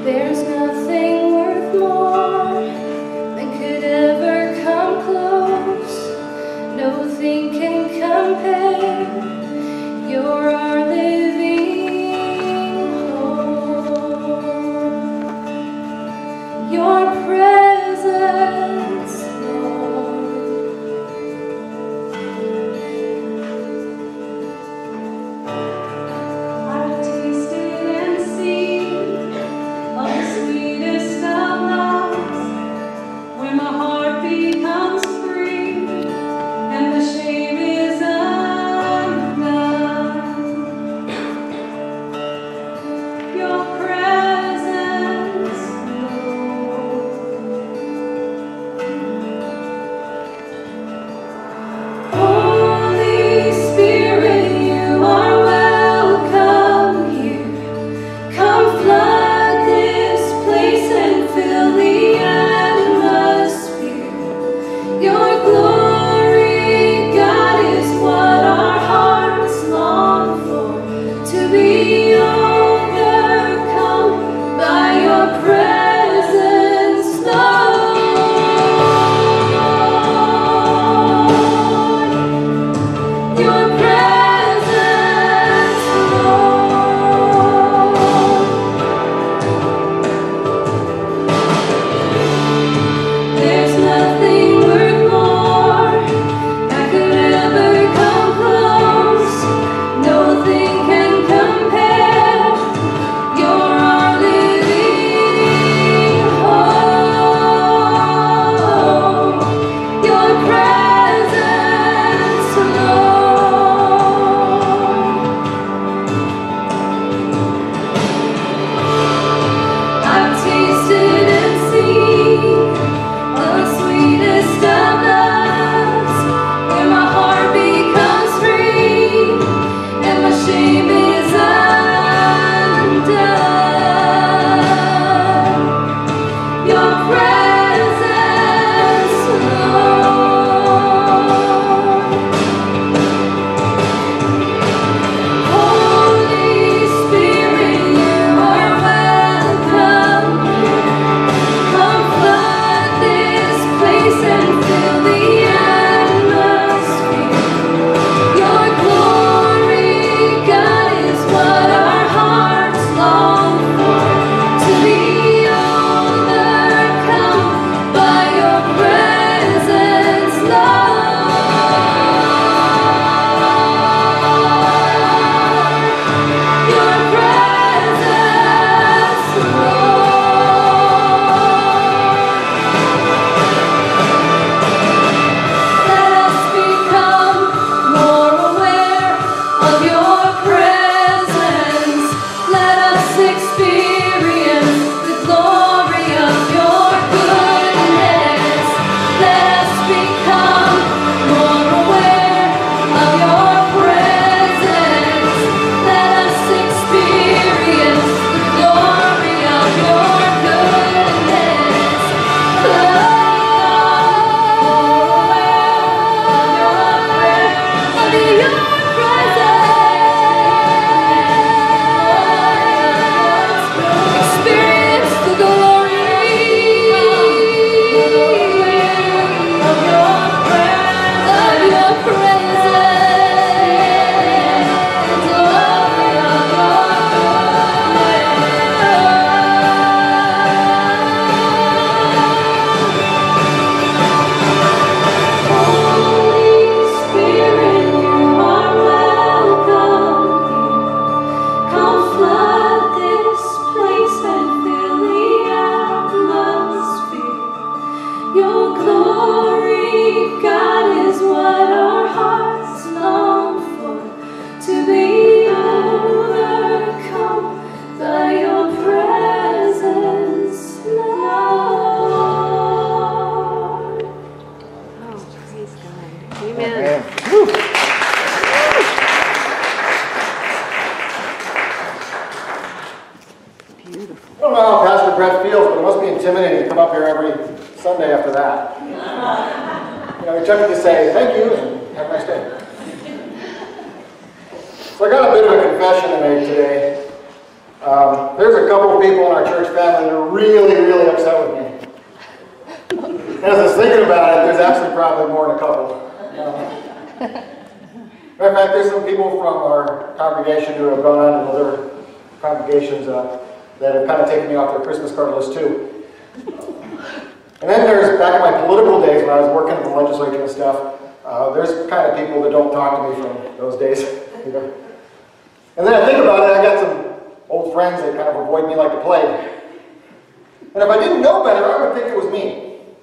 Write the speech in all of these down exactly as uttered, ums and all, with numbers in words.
There's nothing worth more that could ever come close. Nothing can compare. You're our living hope. Your presence, Lord. I've tasted and seen of the sweetest of loves, when my heart becomes free and the shame is undone. Your presence, Lord. Holy Spirit, you are welcome here. Come flood this place and fill the atmosphere. Your glory, God, is what our hearts long for. To be overcome by your presence, Lord. Your presence, Lord. There's nothing worth more that could ever come close. Nothing can compare. You're our living hope. Your presence, Lord. I've tasted and seen the sweetest of loves, when my heart becomes free and my shame is undone. Your presence, Lord. Holy Spirit, you are welcome here. Come flood this place and fill the atmosphere. Your glory, God, is what our hearts long for. To be overcome by your presence, Lord. Your presence, Lord. Let us become more aware of your presence. Let us experience the glory of your goodness. Let us become more aware of your presence. Let us experience the glory of your goodness. Of your presence. Experience the glory of your presence. Of your presence. Glory of your Holy Spirit, you are welcome here. Come flood this place and fill the atmosphere. Your glory, God, is what our hearts long for. To be overcome by your presence, Lord. Oh, praise God. Amen. Man. Woo. Beautiful. I don't know how Pastor Brett feels, but it must be intimidating to come up here every Sunday after that. You know, he took me to say thank you and have a nice day. So I got a bit of a confession to make today. Um, there's a couple of people in our church family that are really, really upset with me. And as I was thinking about it, there's actually probably more than a couple. Um, matter of fact, there's some people from our congregation who have gone on to other congregations uh, that have kind of taken me off their Christmas card list too. And then there's, back in my political days when I was working in the legislature and stuff, uh, there's kind of people that don't talk to me from those days. You know? And then I think about it, I got some old friends that kind of avoid me like the plague. And if I didn't know better, I would think it was me.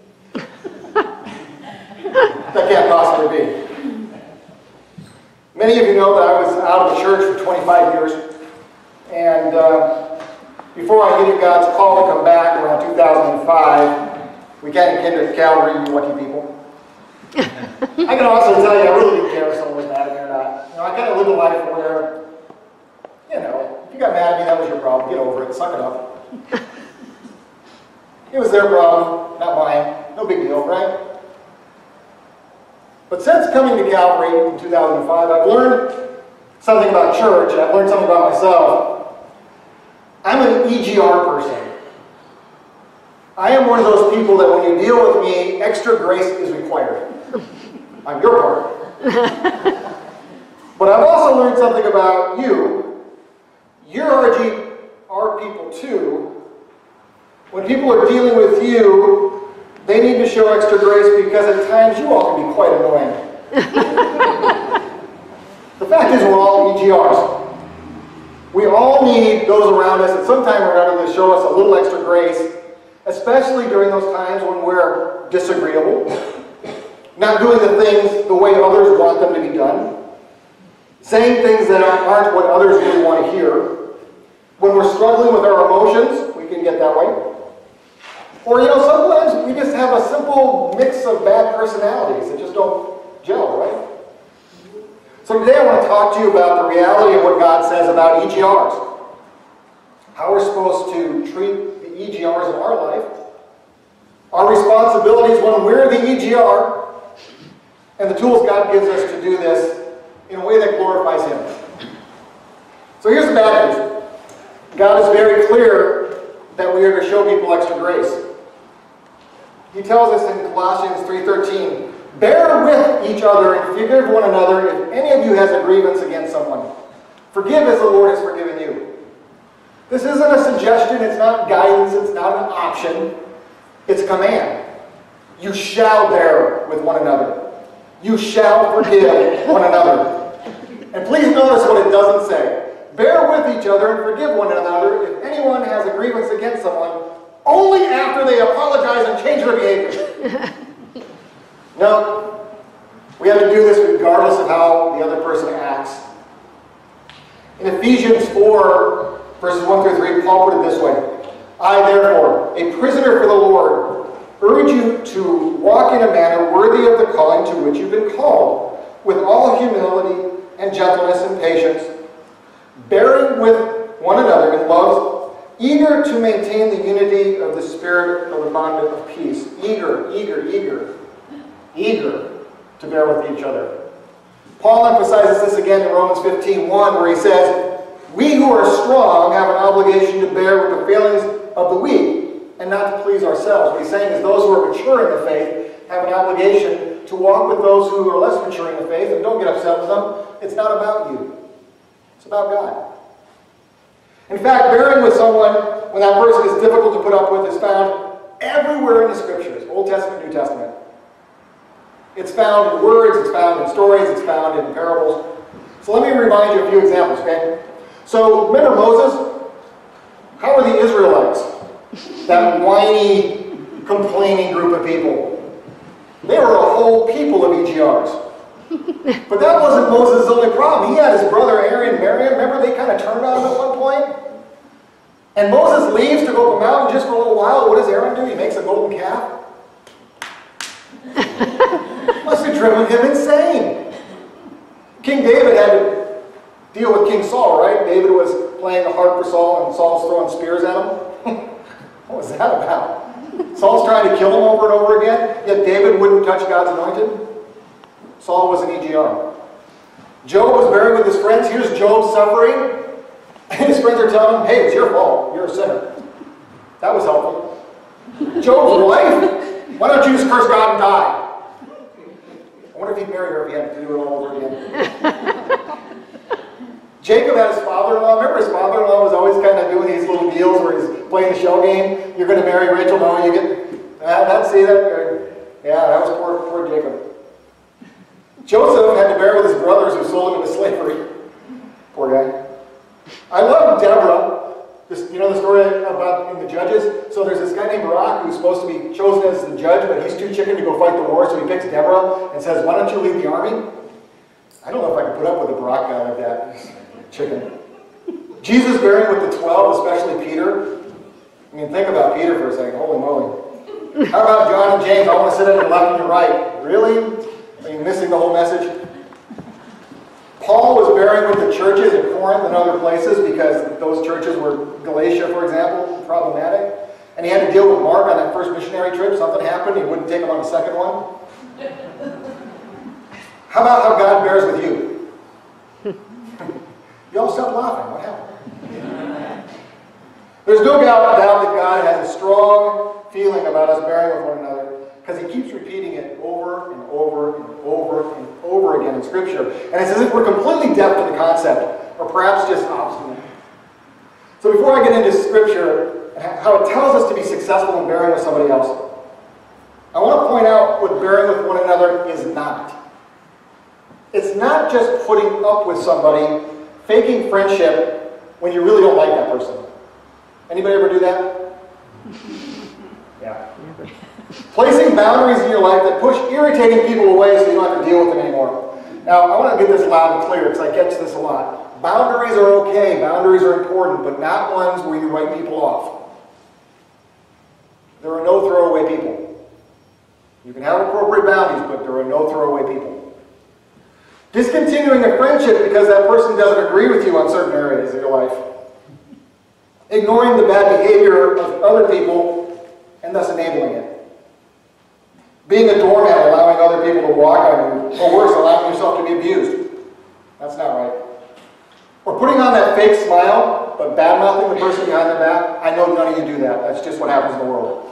That can't possibly be. Many of you know that I was out of the church for twenty-five years. And uh, before I needed God's call to come back around two thousand five, we kind of came to Calvary, you lucky people. I can also tell you, I really didn't care if someone was mad at me or not. You know, I kind of lived a life where, you know, if you got mad at me, that was your problem. Get over it. Suck it up. It was their problem, not mine. No big deal, right? But since coming to Calvary in two thousand five, I've learned something about church. I've learned something about myself. I'm an E G R person. I am one of those people that when you deal with me, extra grace is required. I'm your part. But I've also learned something about you. You're R G R people too. When people are dealing with you, they need to show extra grace because at times you all can be quite annoying. The fact is we're all E G Rs. We all need those around us at some time or another to show us a little extra grace, especially during those times when we're disagreeable, not doing the things the way others want them to be done, saying things that aren't what others really want to hear. When we're struggling with our emotions, we can get that way. Or, you know, sometimes we just have a simple mix of bad personalities that just don't gel, right? So today I want to talk to you about the reality of what God says about E G Rs. How we're supposed to treat the E G Rs in our life. Our responsibilities when we're the E G R. And the tools God gives us to do this in a way that glorifies Him. So here's the bad news. God is very clear that we are to show people extra grace. He tells us in Colossians three thirteen, bear with each other and forgive one another if any of you has a grievance against someone. Forgive as the Lord has forgiven you. This isn't a suggestion, it's not guidance, it's not an option. It's a command. You shall bear with one another. You shall forgive one another. And please notice what it doesn't say. Bear with each other and forgive one another if anyone has a grievance against someone, only after they apologize and change their behavior. No, we have to do this regardless of how the other person acts. In Ephesians four, verses one through three, Paul put it this way. I, therefore, a prisoner for the Lord, urge you to walk in a manner worthy of the calling to which you've been called, with all humility and gentleness and patience, bearing with one another in love, eager to maintain the unity of the Spirit of the bond of peace. Eager, eager, eager, eager to bear with each other. Paul emphasizes this again in Romans fifteen one, where he says, we who are strong have an obligation to bear with the failings of the weak and not to please ourselves. What he's saying is those who are mature in the faith have an obligation to walk with those who are less mature in the faith, and don't get upset with them. It's not about you. It's about God. In fact, bearing with someone when that person is difficult to put up with is found everywhere in the Scriptures, Old Testament, New Testament. It's found in words, it's found in stories, it's found in parables. So let me remind you of a few examples, okay? So remember Moses? How were the Israelites? That whiny, complaining group of people. They were a whole people of E G Rs. But that wasn't Moses' only problem. He had his brother Aaron and Miriam. Remember they kind of turned on him at one point? And Moses leaves to go up a mountain just for a little while. What does Aaron do? He makes a golden calf. Must have driven him insane. King David had to deal with King Saul, right? David was playing the harp for Saul and Saul's throwing spears at him. What was that about? Saul's trying to kill him over and over again, yet David wouldn't touch God's anointed. Saul was an E G R. Job was buried with his friends. Here's Job suffering. And his friends are telling him, hey, it's your fault. You're a sinner. That was helpful. Job's wife, why don't you just curse God and die? I wonder if he'd marry her if he had to do it all over again. Jacob had his father-in-law. Remember his father-in-law was always kind of doing these little deals where he's playing the shell game. You're going to marry Rachel. No, you get... Uh, that's, see that? Yeah, that was poor, poor Jacob. Joseph had to bear with his brothers who sold him into slavery. Poor guy. I love Deborah. This, you know the story about in the Judges? So there's this guy named Barak who's supposed to be chosen as the judge, but he's too chicken to go fight the war, so he picks Deborah and says, why don't you lead the army? I don't know if I can put up with a Barak guy like that. Chicken. Jesus bearing with the twelve, especially Peter. I mean, think about Peter for a second. Holy moly. How about John and James? I want to sit on your left and your right. Really? Are you missing the whole message? Paul was bearing with the churches at Corinth and other places because those churches were, Galatia, for example, problematic. And he had to deal with Mark on that first missionary trip. Something happened. He wouldn't take him on the second one. How about how God bears with you? You all stopped laughing. What happened? There's no doubt that God has a strong feeling about us bearing with one another because he keeps repeating it over and over and over and over again in Scripture. And it's as if we're completely deaf to the concept, or perhaps just obstinate. So before I get into Scripture, how it tells us to be successful in bearing with somebody else, I want to point out what bearing with one another is not. It's not just putting up with somebody, faking friendship when you really don't like that person. Anybody ever do that? Yeah. Placing boundaries in your life that push irritating people away so you don't have to deal with them anymore. Now, I want to get this loud and clear because I get to this a lot. Boundaries are okay, boundaries are important, but not ones where you write people off. There are no throwaway people. You can have appropriate boundaries, but there are no throwaway people. Discontinuing a friendship because that person doesn't agree with you on certain areas of your life. Ignoring the bad behavior of other people and thus enabling it. Being a doormat, allowing other people to walk on you, or worse, allowing yourself to be abused. That's not right. Or putting on that fake smile, but bad-mouthing the person behind their back. I know none of you do that. That's just what happens in the world.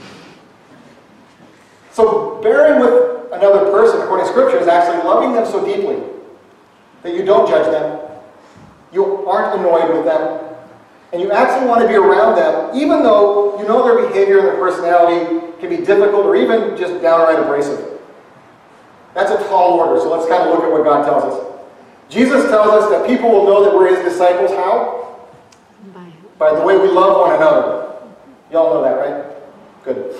So bearing with another person, according to Scripture, is actually loving them so deeply that you don't judge them, you aren't annoyed with them, and you actually want to be around them, even though you know their behavior and their personality can be difficult or even just downright abrasive. That's a tall order, so let's kind of look at what God tells us. Jesus tells us that people will know that we're his disciples. How? By, By the way we love one another. Y'all know that, right? Good.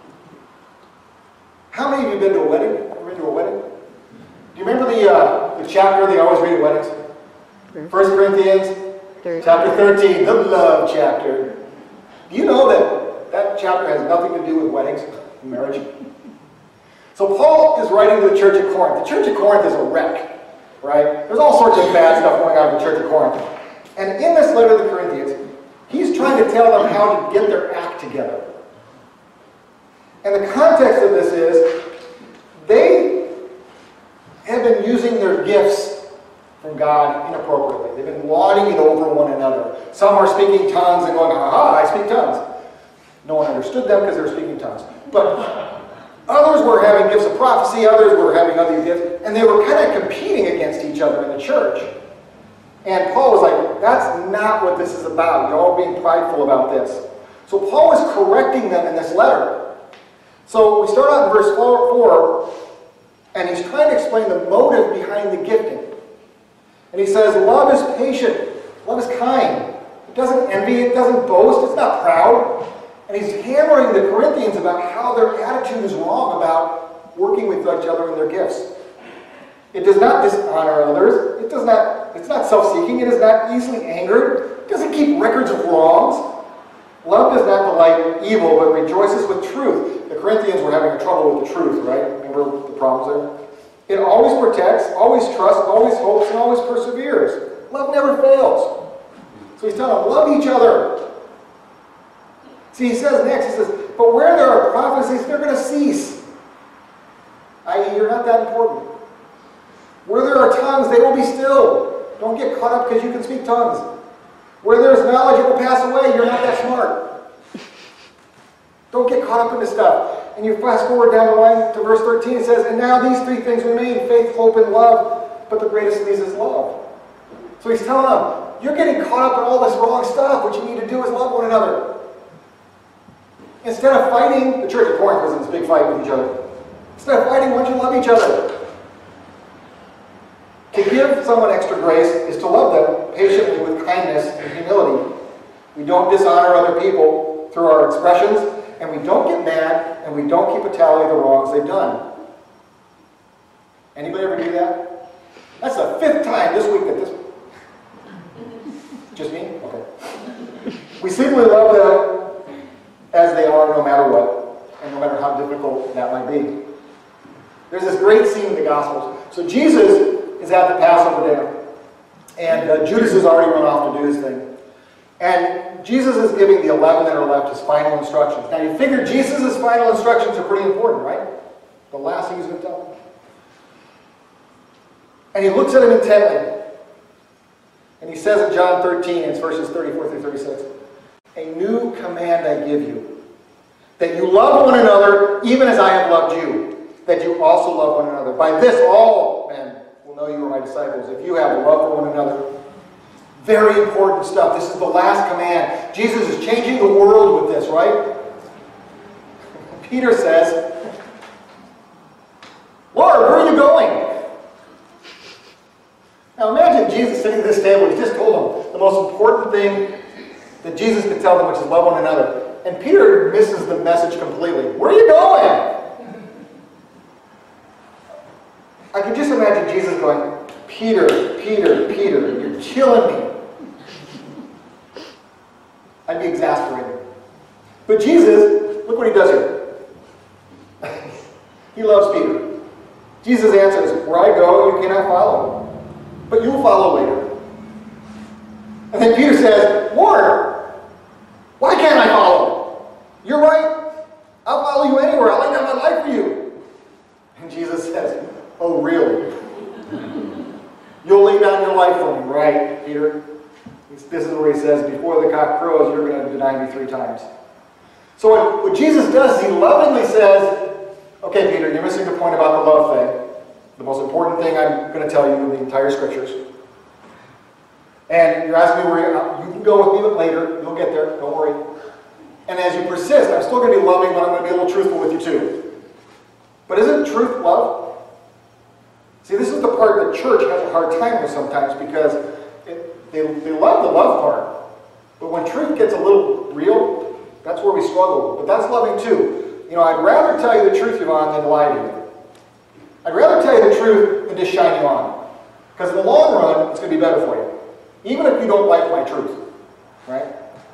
How many of you have been to a wedding? Ever been to a wedding? Do you remember the, uh, the chapter they always read at weddings? First Corinthians thirteen. Chapter thirteen, the love chapter. Do you know that that chapter has nothing to do with weddings and marriage? So Paul is writing to the church at Corinth. The church at Corinth is a wreck, right? There's all sorts of bad stuff going on in the church at Corinth. And in this letter to the Corinthians, he's trying to tell them how to get their act together. And the context of this is, they have been using their gifts from God inappropriately. They've been lauding it over one another. Some are speaking tongues and going, aha, I speak tongues. No one understood them because they were speaking tongues. But others were having gifts of prophecy, others were having other gifts, and they were kind of competing against each other in the church. And Paul was like, that's not what this is about. You're all being prideful about this. So Paul is correcting them in this letter. So we start out in verse four, and he's trying to explain the motive behind the gifting. And he says, love is patient, love is kind. It doesn't envy, it doesn't boast, it's not proud. And he's hammering the Corinthians about how their attitude is wrong about working with each other in their gifts. It does not dishonor others, it does not, it's not self-seeking, it is not easily angered, it doesn't keep records of wrongs. Love does not delight in evil, but rejoices with truth. The Corinthians were having trouble with the truth, right? Remember the problems there? It always protects, always trusts, always hopes, and always perseveres. Love never fails. So he's telling them, love each other. See, he says next, he says, but where there are prophecies, they're going to cease. that is, you're not that important. Where there are tongues, they will be still. Don't get caught up because you can speak tongues. Where there is knowledge, it will pass away. You're not that smart. Don't get caught up in this stuff. And you fast forward down the line to verse thirteen, it says, and now these three things remain, faith, hope, and love, but the greatest of these is love. So he's telling them, you're getting caught up in all this wrong stuff. What you need to do is love one another. Instead of fighting, the church of Corinth was in this big fight with each other. Instead of fighting, why don't you love each other? To give someone extra grace is to love them patiently with kindness and humility. We don't dishonor other people through our expressions, and we don't get mad, and we don't keep a tally of the wrongs they've done. Anybody ever do that? That's the fifth time this week that this... Just me? Okay. We simply love them as they are no matter what, and no matter how difficult that might be. There's this great scene in the Gospels. So Jesus is at the Passover dinner, and uh, Judas has already run off to do his thing. And Jesus is giving the eleven that are left his final instructions. Now you figure Jesus' final instructions are pretty important, right? The last thing he's going to tell them. And he looks at him intently. And he says in John thirteen, it's verses thirty-four through thirty-six, a new command I give you, that you love one another even as I have loved you, that you also love one another. By this all men will know you are my disciples, if you have love for one another. Very important stuff. This is the last command. Jesus is changing the world with this, right? Peter says, Lord, where are you going? Now imagine Jesus sitting at this table. He just told them the most important thing that Jesus could tell them, which is love one another. And Peter misses the message completely. Where are you going? I can just imagine Jesus going, Peter, Peter, Peter, you're killing me. I'd be exasperated. But Jesus, look what he does here. He loves Peter. Jesus answers, where I go, you cannot follow, but you'll follow later. And then Peter says, Lord, why can't I follow? You're right. I'll follow you anywhere. I'll lay down my life for you. And Jesus says, oh, really? You'll lay down your life for me, right, Peter? This is where he says, before the cock crows, you're going to deny me three times. So what, what Jesus does is he lovingly says, okay, Peter, you're missing the point about the love thing. The most important thing I'm going to tell you in the entire scriptures. And you're asking me where you, you can go with me, but later, you'll get there, don't worry. And as you persist, I'm still going to be loving, but I'm going to be a little truthful with you too. But isn't truth love? See, this is the part that church has a hard time with sometimes, because it, they, they love the love part. But when truth gets a little real, that's where we struggle. But that's loving too. You know, I'd rather tell you the truth, Yvonne, than lie to you. I'd rather tell you the truth than just shine you on. Because in the long run, it's going to be better for you. Even if you don't like my truth. Right?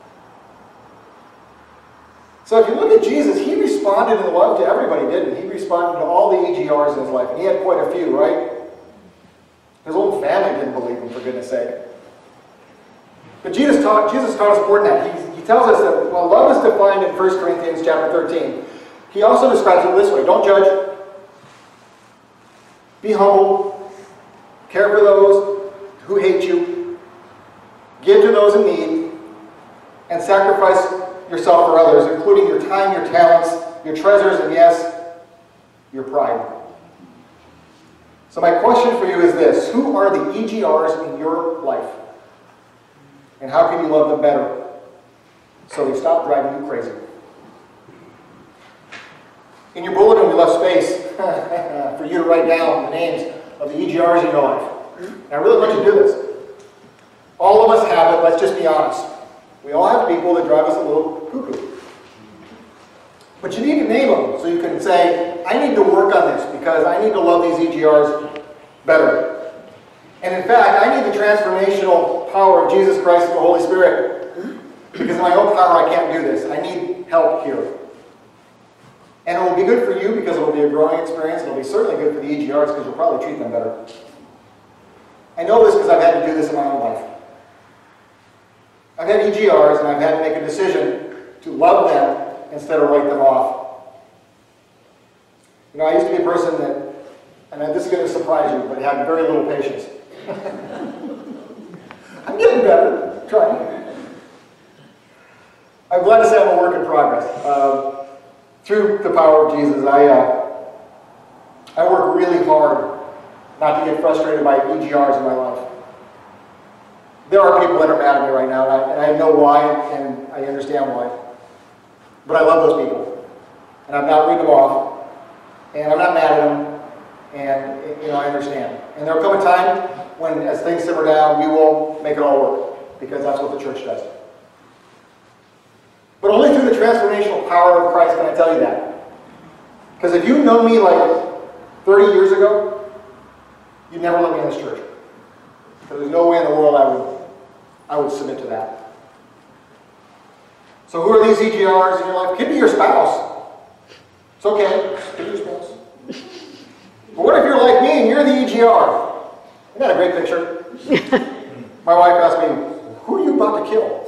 So if you look at Jesus, he responded in love to everybody, didn't he? He responded to all the E G Rs in his life. And he had quite a few, right? His own family didn't believe him, for goodness sake. But Jesus taught, Jesus taught us more than that. He, he tells us that while love is defined in First Corinthians chapter thirteen, he also describes it this way. Don't judge. Be humble. Care for those who hate you. Give to those in need. And sacrifice yourself for others, including your time, your talents, your treasures, and yes, your pride. So my question for you is this. Who are the E G Rs in your life? And how can you love them better so they stop driving you crazy? In your bulletin, we left space for you to write down the names of the E G Rs in your life. And I really want you to do this. All of us have it, let's just be honest. We all have people that drive us a little cuckoo. But you need to name them so you can say, I need to work on this because I need to love these E G Rs better. And in fact, I need the transformational power of Jesus Christ and the Holy Spirit. Because in my own power, I can't do this. I need help here. And it will be good for you because it will be a growing experience. It will be certainly good for the E G Rs because you'll probably treat them better. I know this because I've had to do this in my own life. I've had E G Rs and I've had to make a decision to love them instead of write them off. You know, I used to be a person that, and this is going to surprise you, but had very little patience. I'm getting better. I'm trying. I'm glad to say I'm a work in progress. Uh, through the power of Jesus, I, uh, I work really hard not to get frustrated by E G Rs in my life. There are people that are mad at me right now, and I, and I know why, and I understand why. But I love those people, and I'm not reading them off, and I'm not mad at them, and you know I understand. And there will come a time when, as things simmer down, we will make it all work, because that's what the church does. But only through the transformational power of Christ can I tell you that. Because if you know me like thirty years ago, you'd never let me in this church. Because there's no way in the world I would, I would submit to that. So who are these E G Rs in your life? It could be your spouse. It's okay. It could be your spouse. But what if you're like me and you're the E G R? Isn't that a great picture? My wife asked me, who are you about to kill?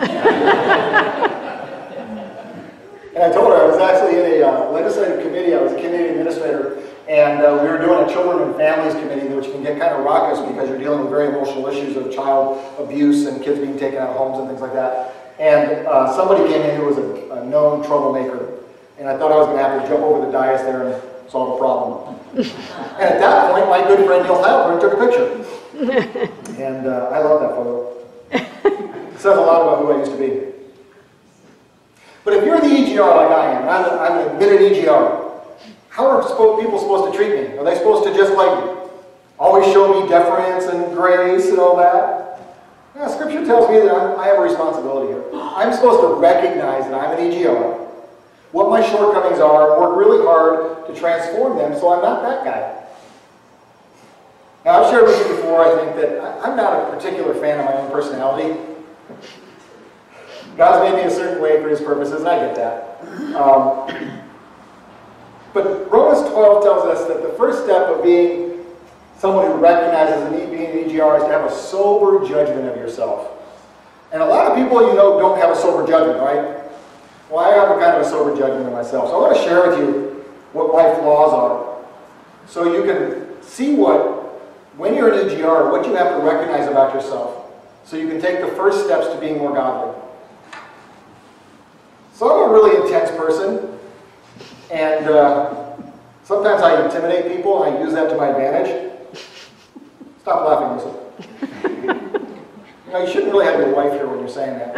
And I told her I was actually in a uh, legislative committee. I was a committee administrator, and uh, we were doing a children and families committee, which can get kind of raucous because you're dealing with very emotional issues of child abuse and kids being taken out of homes and things like that. And uh, somebody came in who was a, a known troublemaker, and I thought I was going to have to jump over the dais there and solve the problem. And at that point, my good friend Neil Halpern took a picture. And uh, I love that photo. It says a lot about who I used to be. But if you're the E G R like I am, I'm, a, I'm an admitted E G R, how are supposed, people supposed to treat me? Are they supposed to just like always show me deference and grace and all that? Yeah, Scripture tells me that I'm, I have a responsibility here. I'm supposed to recognize that I'm an E G R, what my shortcomings are, and work really hard to transform them so I'm not that guy. Now, I've shared with you before, I think, that I, I'm not a particular fan of my own personality. God's made me a certain way for His purposes, and I get that. Um, but Romans twelve tells us that the first step of being someone who recognizes and being an E G R is to have a sober judgment of yourself. And a lot of people, you know, don't have a sober judgment, right? Well, I have a kind of a sober judgment of myself. So I want to share with you what my flaws are, so you can see what, when you're an E G R, what you have to recognize about yourself, so you can take the first steps to being more godly. So I'm a really intense person, and uh, sometimes I intimidate people, and I use that to my advantage. Stop laughing, Lisa. You know, you shouldn't really have your wife here when you're saying that.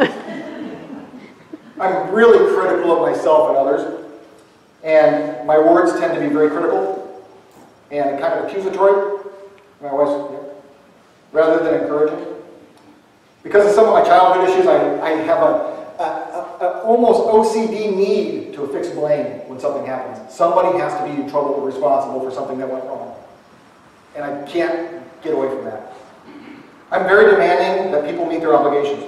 I'm really critical of myself and others, and my words tend to be very critical and kind of accusatory. My wife's, yeah, rather than encouraging. Because of some of my childhood issues, I, I have a A, a, a almost O C D need to affix blame when something happens. Somebody has to be in trouble or responsible for something that went wrong. And I can't get away from that. I'm very demanding that people meet their obligations.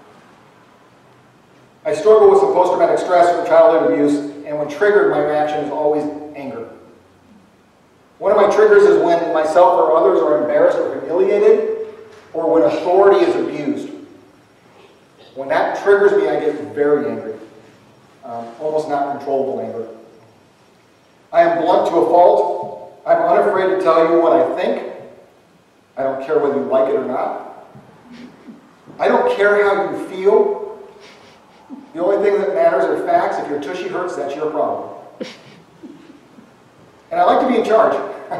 I struggle with some post-traumatic stress from childhood abuse, and when triggered, my reaction is always anger. One of my triggers is when myself or others are embarrassed or humiliated, or when authority is abused. When that triggers me, I get very angry. Um, almost not controllable anger. I am blunt to a fault. I'm unafraid to tell you what I think. I don't care whether you like it or not. I don't care how you feel. The only thing that matters are facts. If your tushy hurts, that's your problem. And I like to be in charge.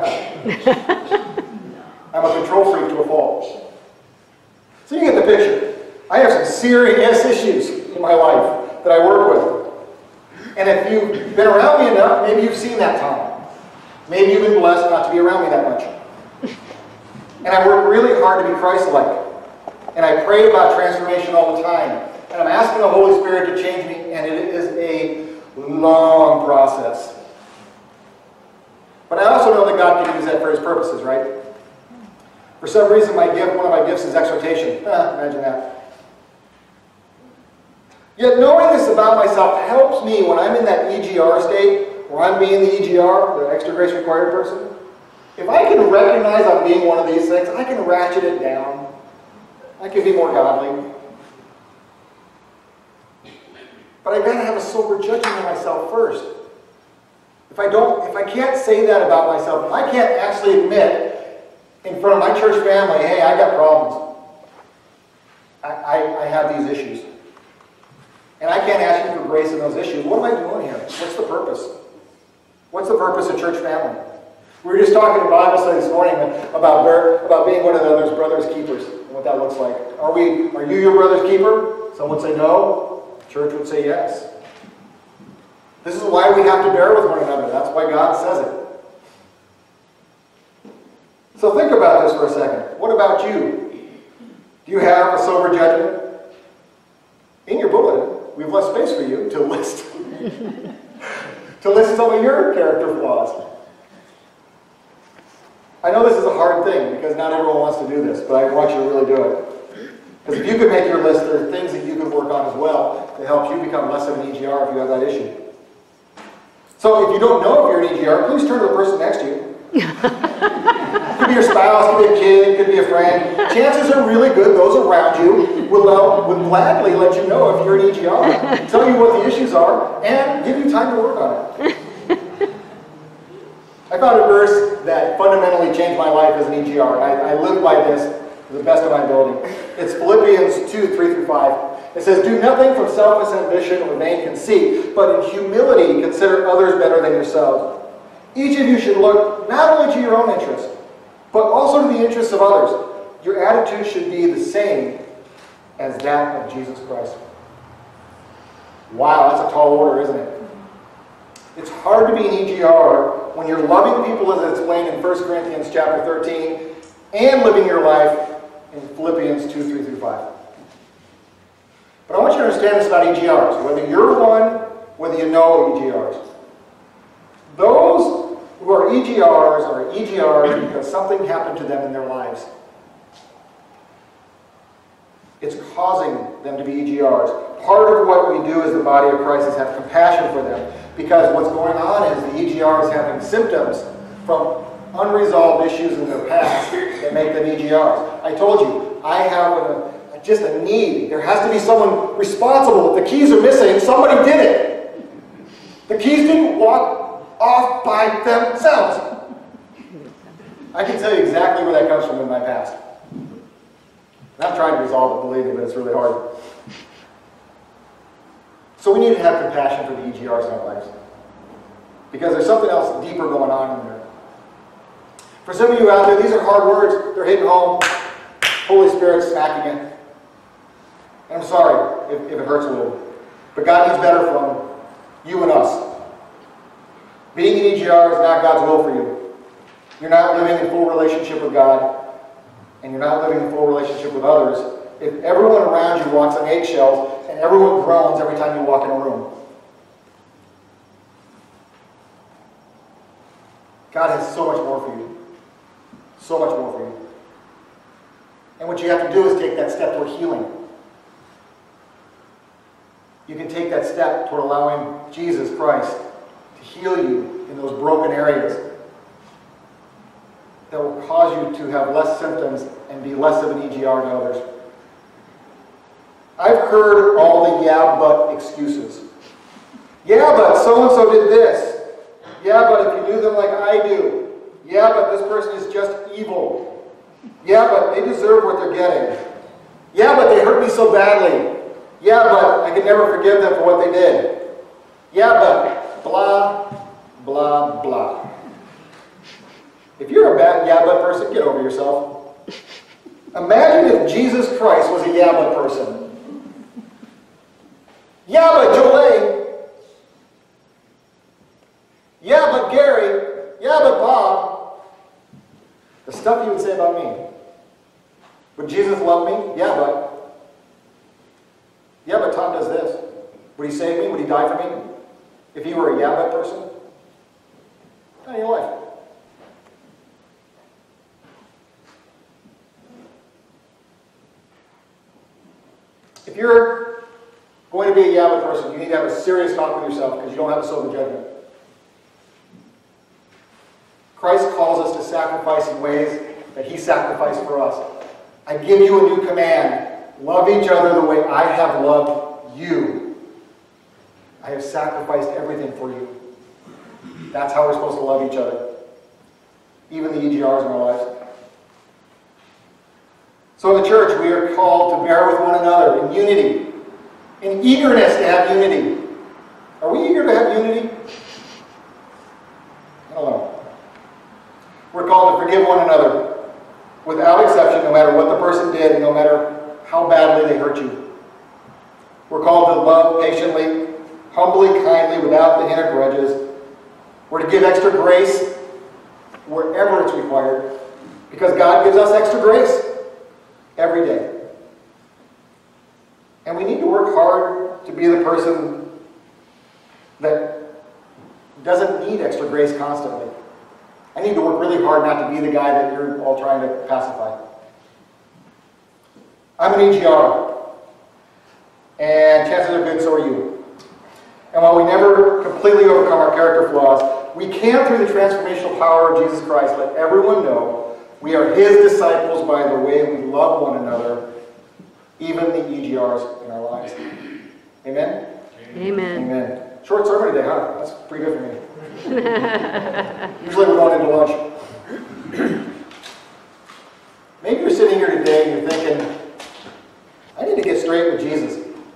I'm a control freak to a fault. So you get the picture. I have some serious issues in my life that I work with. And if you've been around me enough, maybe you've seen that time. Maybe you've been blessed not to be around me that much. And I work really hard to be Christ-like. And I pray about transformation all the time. And I'm asking the Holy Spirit to change me, and it is a long process. But I also know that God can use that for His purposes, right? For some reason, my gift, one of my gifts is exhortation. Ah, imagine that. Yet knowing this about myself helps me when I'm in that E G R state, where I'm being the E G R, the extra grace required person. If I can recognize I'm being one of these things, I can ratchet it down. I can be more godly. But I've got to have a sober judgment of myself first. If I don't, if I can't say that about myself, if I can't actually admit in front of my church family, hey, I got problems. I, I, I have these issues. And I can't ask you for grace in those issues. What am I doing here? What's the purpose? What's the purpose of church family? We were just talking in Bible study this morning about, about being one another's brother's keepers and what that looks like. Are we? Are you your brother's keeper? Some would say no. Church would say yes. This is why we have to bear with one another. That's why God says it. So think about this for a second. What about you? Do you have a sober judgment? In your bulletin, we've left space for you to list to list some of your character flaws. I know this is a hard thing because not everyone wants to do this, but I want you to really do it. Because if you could make your list, there are things that you could work on as well to help you become less of an E G R if you have that issue. So if you don't know if you're an E G R, please turn to the person next to you. It could be your spouse, it could be a kid, it could be a friend. Chances are really good those around you will, uh, will gladly let you know if you're an E G R, tell you what the issues are, and give you time to work on it. I found a verse that fundamentally changed my life as an E G R. I, I live by this to the best of my ability. It's Philippians two, three through five. It says, "Do nothing from selfish ambition or vain conceit, but in humility consider others better than yourselves. Each of you should look not only to your own interests, but also to the interests of others. Your attitude should be the same as that of Jesus Christ." Wow, that's a tall order, isn't it? It's hard to be an E G R when you're loving people as explained in First Corinthians chapter thirteen and living your life in Philippians two, three through five. But I want you to understand this about E G Rs, whether you're one, whether you know E G Rs. Those who are E G Rs are E G Rs because something happened to them in their lives. It's causing them to be E G Rs. Part of what we do as the body of Christ is have compassion for them, because what's going on is the E G R is having symptoms from unresolved issues in their past that make them E G Rs. I told you, I have a, just a need. There has to be someone responsible. If the keys are missing, somebody did it. The keys didn't walk off by themselves. I can tell you exactly where that comes from in my past. And I'm trying to resolve it, believe me, but it's really hard. So we need to have compassion for the E G Rs in our lives, because there's something else deeper going on in there. For some of you out there, these are hard words. They're hitting home. Holy Spirit smacking it. And I'm sorry if, if it hurts a little, but God needs better from you and us. Being an E G R is not God's will for you. You're not living in full relationship with God, and you're not living in full relationship with others if everyone around you walks on eggshells and everyone groans every time you walk in a room. God has so much more for you. So much more for you. And what you have to do is take that step toward healing. You can take that step toward allowing Jesus Christ to heal you in those broken areas that will cause you to have less symptoms and be less of an E G R to others. I've heard all the yeah, but excuses. Yeah, but so-and-so did this. Yeah, but if you knew them like I do. Yeah, but this person is just evil. Yeah, but they deserve what they're getting. Yeah, but they hurt me so badly. Yeah, but I could never forgive them for what they did. Yeah, but blah, blah, blah. If you're a bad yeah, but person, get over yourself. Imagine if Jesus Christ was a yeah, but person. Yeah, but Jolie. Yeah, but Gary. Yeah, but Bob. The stuff you would say about me. Would Jesus love me? Yeah, but. Yeah, but Tom does this. Would he save me? Would he die for me? If he were a yeah, but person? Not in your life. If you're going to be a yeah, but person, you need to have a serious talk with yourself because you don't have a sober judgment. Christ calls us to sacrifice in ways that he sacrificed for us. I give you a new command. Love each other the way I have loved you. I have sacrificed everything for you. That's how we're supposed to love each other. Even the E G Rs in our lives. So in the church, we are called to bear with one another in unity, in eagerness to have unity. Are we eager to have that unity? I don't know. We're called to forgive one another without exception, no matter what the person did, and no matter how badly they hurt you. We're called to love patiently, humbly, kindly, without the hint of grudges. We're to give extra grace wherever it's required, because God gives us extra grace every day. And we need to work hard to be the person that doesn't need extra grace constantly. I need to work really hard not to be the guy that you're all trying to pacify. I'm an E G R, and chances are good so are you. And while we never completely overcome our character flaws, we can, through the transformational power of Jesus Christ, let everyone know we are His disciples by the way we love one another, even the E G Rs in our lives. Amen? Amen. Amen. Short sermon today, huh? That's pretty good for me. Usually we're going into lunch. Maybe you're sitting here today and you're thinking, I need to get straight with Jesus.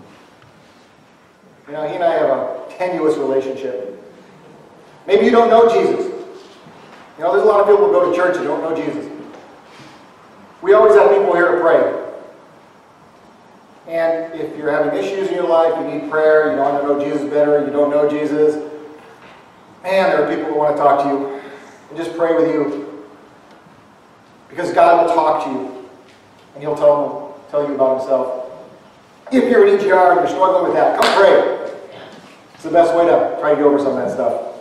You know, He and I have a tenuous relationship. Maybe you don't know Jesus. You know, there's a lot of people who go to church and don't know Jesus. We always have people here to pray. And if you're having issues in your life, you need prayer, you want to know Jesus better, you don't know Jesus, man, there are people who want to talk to you and just pray with you. Because God will talk to you and He'll tell, tell you about Himself. If you're an E G R and you're struggling with that, come pray. It's the best way to try to get over some of that stuff.